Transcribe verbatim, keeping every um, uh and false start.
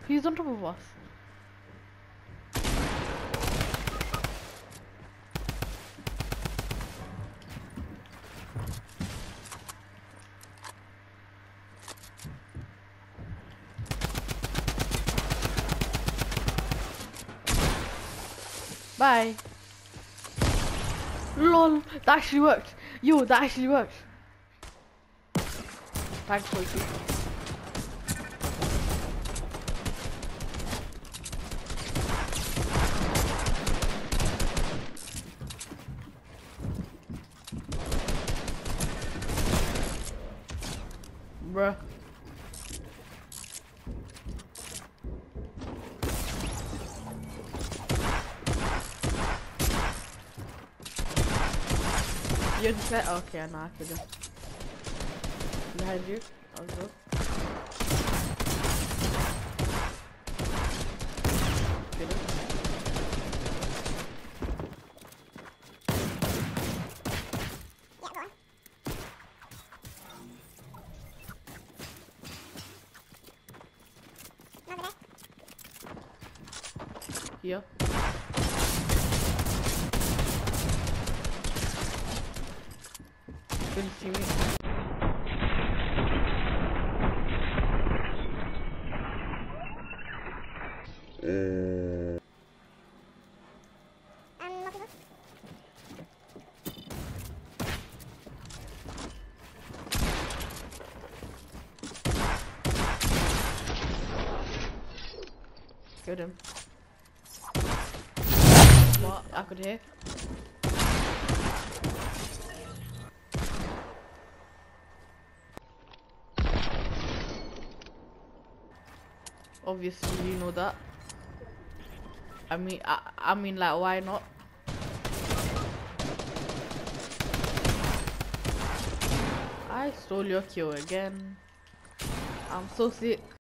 He's on top of us. Bye. Lol, that actually worked. Yo, that actually worked. Thanks, Sophie. Bruh. You said okay, nah, I couldn't. Behind you, I'll go. Get him. Here. Couldn't see me. Uh. Killed him. What? I could hear. Obviously, you know that. I mean, I, I mean, like, why not? I stole your kill again. I'm so sick.